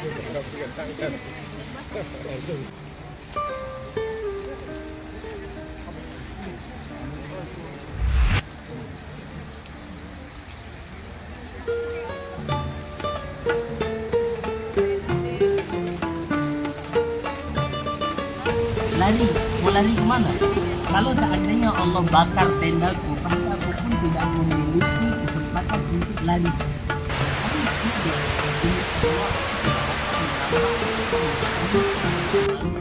Langsung. Lari, mau lari kemana? Kalau seandainya Allah bakar tendaku, pasti aku pun tidak memiliki kesempatan untuk lari. Tapi tidak mungkin.